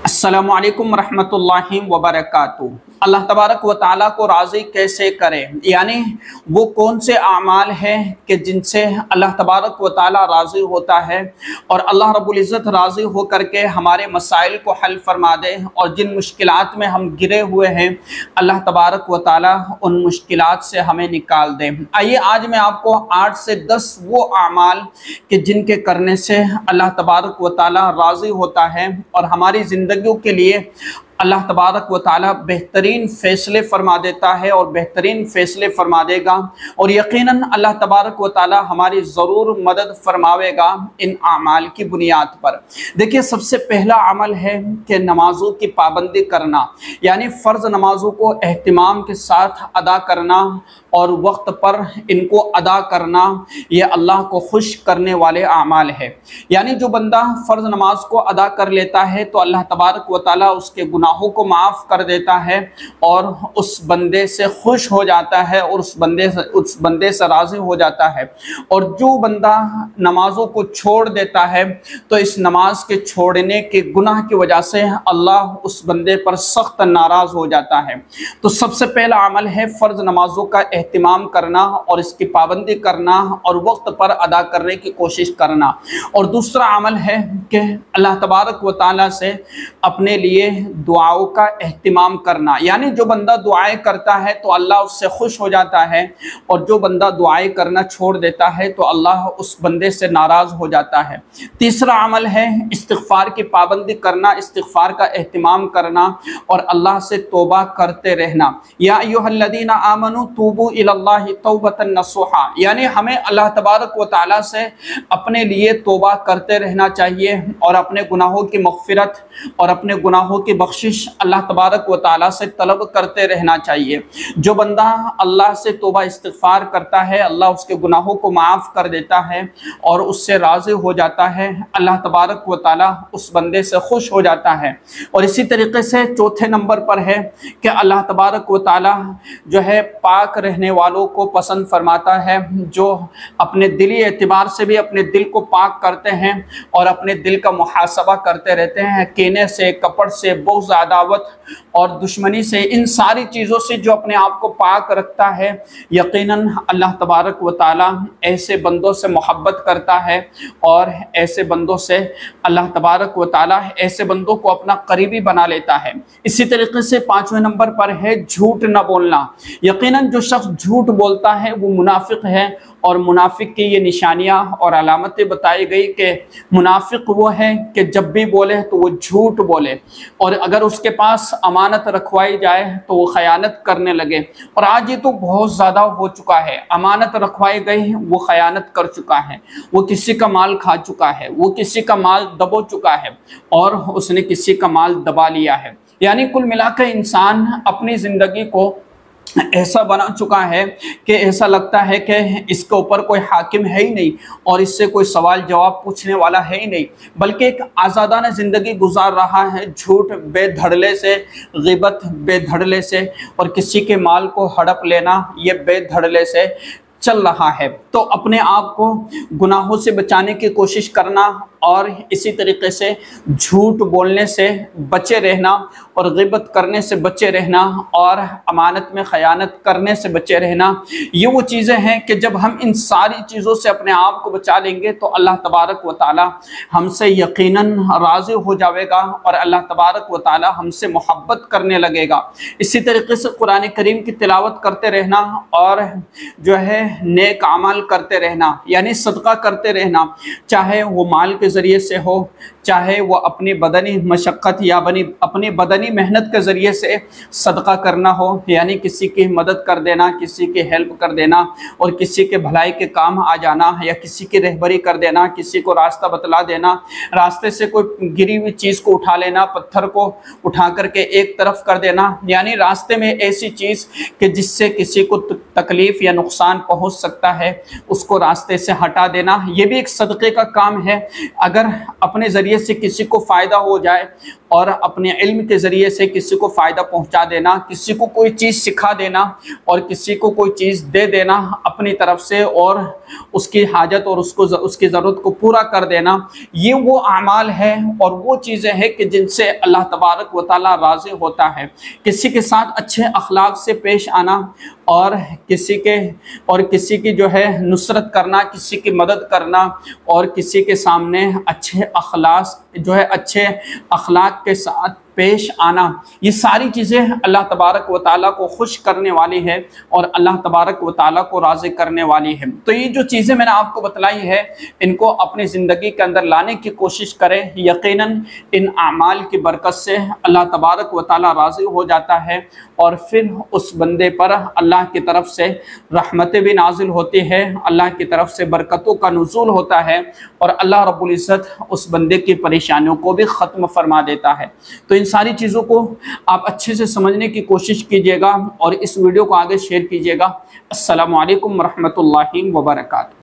अस्सलामु अलैकुम रहमतुल्लाहि व बरकातुहू। अल्लाह तबारक व ताला को राज़ी कैसे करें, यानी वो कौन से आमाल हैं कि जिनसे अल्लाह तबारक व ताला राज़ी होता है और अल्लाह रब्बुल इज़्ज़त राज़ी हो करके हमारे मसाइल को हल फरमा दे। और जिन मुश्किलात में हम गिरे हुए हैं अल्लाह तबारक व ताला उन मुश्किलात से हमें निकाल दे। आइए आज मैं आपको 8 से 10 वो आमाल कि जिनके करने से अल्लाह तबारक व ताला राज़ी होता है और हमारी ज़िंदगियों के लिए अल्लाह तबारक व ताला बेहतरीन फ़ैसले फ़रमा देता है और बेहतरीन फ़ैसले फ़रमा देगा और यकीनन अल्लाह तबारक व ताला हमारी ज़रूर मदद फरमावेगा इन आमाल की बुनियाद पर। देखिए, सबसे पहला अमल है कि नमाज़ों की पाबंदी करना, यानी फ़र्ज़ नमाज़ों को एहतिमाम के साथ अदा करना और वक्त पर इनको अदा करना, ये अल्लाह को खुश करने वाले आमाल है। यानी जो बंदा फ़र्ज़ नमाज को अदा कर लेता है तो अल्लाह तबारक व ताला उसके गुनाहों को माफ़ कर देता है और उस बंदे से खुश हो जाता है और उस बंदे से राज़ी हो जाता है। और जो बंदा नमाज़ों को छोड़ देता है तो इस नमाज के छोड़ने के गुनाह की वजह से अल्लाह उस बंदे पर सख्त नाराज़ हो जाता है। तो सबसे पहला अमल है फ़र्ज़ नमाज़ों का एहतिमाम करना और इसकी पाबंदी करना और वक्त पर अदा करने की कोशिश करना। और दूसरा अमल है कि अल्लाह तबारक व ताला से अपने लिए दुआओं का एहतिमाम करना, यानी जो बंदा दुआएं करता है तो अल्लाह उससे खुश हो जाता है और जो बंदा दुआएं करना छोड़ देता है तो अल्लाह उस बंदे से नाराज़ हो जाता है। तीसरा अमल है इस्तिग़फ़ार की पाबंदी करना, इस्तिग़फ़ार का एहतिमाम करना और अल्लाह से तौबा करते रहना। या अय्युहल्लज़ीना आमनू तूबू इलल्लाहि तौबतन नसूहा, यानी हमें अल्लाह तबारक व ताला से अपने लिए तौबा करते रहना चाहिए और अपने गुनाहों की मग़फ़िरत और अपने गुनाहों की बख्शिश अल्लाह तबारक व ताला से तलब करते रहना चाहिए। जो बंदा अल्लाह से तौबा इस्तिग़फ़ार करता है अल्लाह उसके गुनाहों को माफ़ कर देता है और उससे राज़ी हो जाता है। अल्लाह तबारक व ताला उस बंदे से खुश हो जाता है। और इसी तरीके से चौथे नंबर पर है कि अल्लाह तबारक व ताला जो है पाक रहने वालों को पसंद फरमाता है, जो अपने दिली एतबार से भी अपने दिल को पाक करते हैं और अपने दिल का मुहासबा करते रहते हैं। कीने से, कपट से, बुग़्ज़, अदावत और दुश्मनी से, इन सारी चीज़ों से जो अपने आप को पाक रखता है, यकीनन अल्लाह तबारक व ताला ऐसे बंदों से मोहब्बत करता है और ऐसे बंदों से अल्लाह तबारक व ताला ऐसे बंदों को अपना करीबी बना लेता है। इसी तरीके से 5वें नंबर पर है झूठ न बोलना। यकीनन जो शख्स झूठ बोलता है वो मुनाफिक है और मुनाफिक की ये निशानियां और अलामतें बताई गई कि मुनाफिक वो है कि जब भी बोले तो वो झूठ बोले और अगर उसके पास अमानत रखवाई जाए तो वो खयानत करने लगे। और आज ये तो बहुत ज़्यादा हो चुका है, अमानत रखवाई गई वो खयानत कर चुका है, वो किसी का माल खा चुका है, वो किसी का माल दबो चुका है और उसने किसी का माल दबा लिया है। यानी कुल मिलाकर इंसान अपनी ज़िंदगी को ऐसा बना चुका है कि ऐसा लगता है कि इसके ऊपर कोई हाकिम है ही नहीं और इससे कोई सवाल जवाब पूछने वाला है ही नहीं, बल्कि एक आज़ादाना ज़िंदगी गुजार रहा है, झूठ बेधड़ले से, ग़ीबत बेधड़ले से और किसी के माल को हड़प लेना ये बेधड़ले से चल रहा है। तो अपने आप को गुनाहों से बचाने की कोशिश करना और इसी तरीके से झूठ बोलने से बचे रहना और ग़ीबत करने से बचे रहना और अमानत में ख़यानत करने से बचे रहना, ये वो चीज़ें हैं कि जब हम इन सारी चीज़ों से अपने आप को बचा लेंगे तो अल्लाह तबारक व ताला हमसे यकीनन राज़ी हो जाएगा और अल्लाह तबारक व ताला हमसे मोहब्बत करने लगेगा। इसी तरीके से कुरान करीम की तिलावत करते रहना और जो है नेक अमल करते रहना, यानी सदका करते रहना, चाहे वो माल के ज़रिए से हो, चाहे वो अपनी बदनी मशक्क़त या अपनी बदनी मेहनत के ज़रिए से सदका करना हो, यानी किसी की मदद कर देना, किसी की हेल्प कर देना और किसी के भलाई के काम आ जाना या किसी की रहबरी कर देना, किसी को रास्ता बतला देना, रास्ते से कोई गिरी हुई चीज़ को उठा लेना, पत्थर को उठा करके एक तरफ कर देना, यानी रास्ते में ऐसी चीज़ कि जिससे किसी को तकलीफ़ या नुकसान पहुंच सकता है उसको रास्ते से हटा देना, ये भी एक सदक़े का काम है। अगर अपने ज़रिए से किसी को फ़ायदा हो जाए और अपने इल्म के ज़रिए से किसी को फ़ायदा पहुंचा देना, किसी को कोई चीज़ सिखा देना और किसी को कोई चीज़ दे देना अपनी तरफ से और उसकी हाजत और उसकी ज़रूरत को पूरा कर देना, ये वो अमाल है और वो चीज़ें हैं कि जिनसे अल्लाह तबारक व तआला राज़ी होता है। किसी के साथ अच्छे अखलाक से पेश आना और किसी की जो है नुसरत करना, किसी की मदद करना और किसी के सामने अच्छे अखलाक के साथ पेश आना, ये सारी चीज़ें अल्लाह तबारक व तआला को खुश करने वाली है और अल्लाह तबारक व तआला को राज़ी करने वाली है। तो ये जो चीज़ें मैंने आपको बतलाई है, इनको अपनी ज़िंदगी के अंदर लाने की कोशिश करें। यकीनन इन आमाल की बरकत से अल्लाह तबारक व तआला राज़ी हो जाता है और फिर उस बंदे पर अल्लाह की तरफ से रहमतें भी नाजिल होती है, अल्लाह की तरफ से बरकतों का नुज़ूल होता है और अल्लाह रब्बुल इज़्ज़त उस बंदे की परेशानियों को भी ख़त्म फरमा देता है। तो इन सारी चीज़ों को आप अच्छे से समझने की कोशिश कीजिएगा और इस वीडियो को आगे शेयर कीजिएगा। अस्सलामु अलैकुम व रहमतुल्लाहि व बरकातुहू।